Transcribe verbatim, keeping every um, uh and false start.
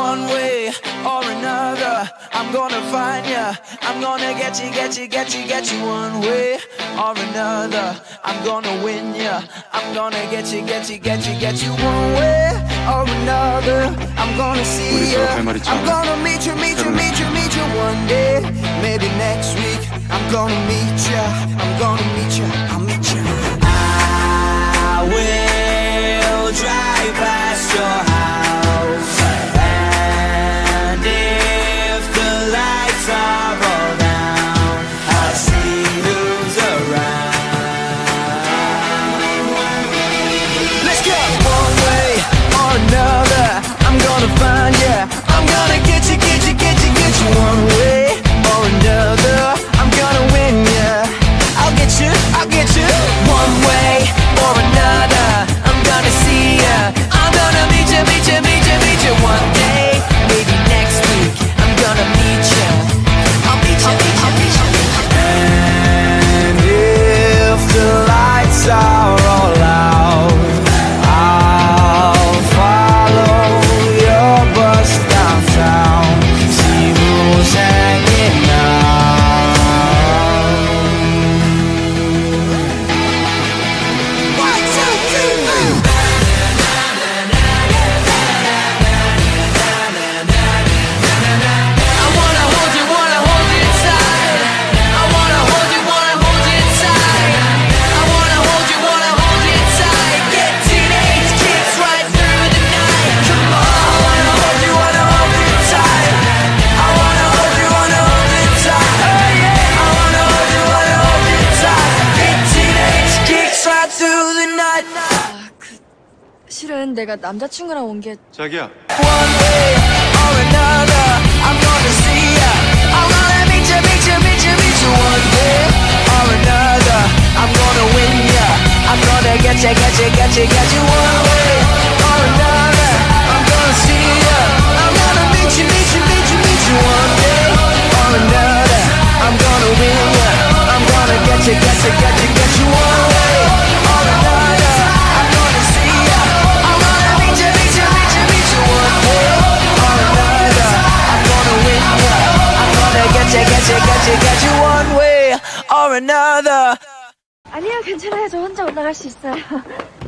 one way or another. I'm gonna find ya, I'm gonna get you, get you, get you, get you one way or another. I'm gonna win ya, I'm gonna get you, get you, get you, get you one way or another. I'm gonna see ya, I'm gonna meet you, meet you, meet you, meet you one day. Maybe next week I'm gonna meet ya, I'm gonna meet ya, I'll meet ya. I will drive past your house, and if the lights are all down, I'll see who's around. Let's go! One way or another, I'm gonna find ya, I'm gonna get you, get you, get you, get you one way or another. I'm gonna win ya, I'll get you, I'll get you one way or another. I'm gonna see ya, I'm gonna meet ya, meet ya, meet ya, meet ya one day. Maybe next week I'm gonna meet ya, I'll meet ya, meet ya, meet ya. And if the lights are all out, I'll follow your bus downtown, see who's hanging out. One, two, three, four. I wanna hold you, wanna hold you tight. I wanna hold you, wanna hold you tight. I wanna hold you, wanna hold you tight. Get teenage kicks right through the night. Come on. I wanna hold you, wanna hold you tight. I wanna hold you, wanna hold you tight. Oh yeah. I wanna hold you, wanna hold you tight. Get teenage kicks right through the night. 실은 내가 남자친구랑 온 게 자기야. One way or another, I'm gonna see ya, I'm gonna meet ya, meet ya, meet ya, meet ya one way or another. I'm gonna win ya, I'm gonna get ya, get ya, get ya, get you one way or another. I'm gonna see ya, I'm gonna meet you, meet you, meet you, meet you one day or another. I'm gonna win ya, I'm gonna get ya, get ya, get ya, get you one way or another. I'm gonna see ya, I'm gonna meet ya, meet ya, meet ya, meet you one way or another. I'm gonna win ya, I'm gonna get ya, get ya, get ya, get you one way or another. 아니요 괜찮아요 저 혼자 올라갈 수 있어요.